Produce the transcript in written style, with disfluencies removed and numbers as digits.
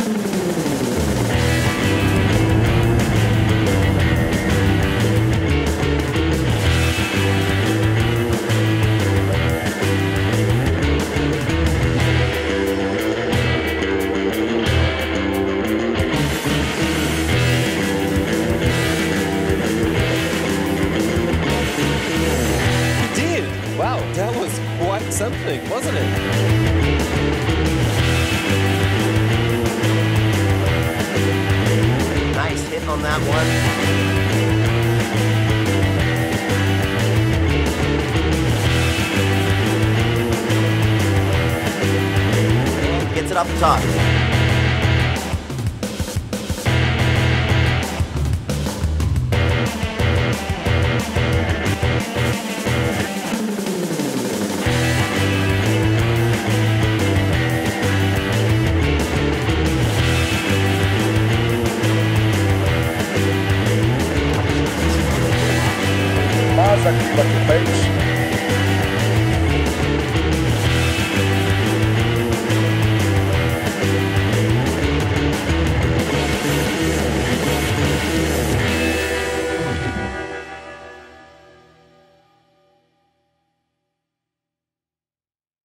Wow, that was quite something, wasn't it? Nice hit on that one. And gets it off the top. Mas aquilo que fez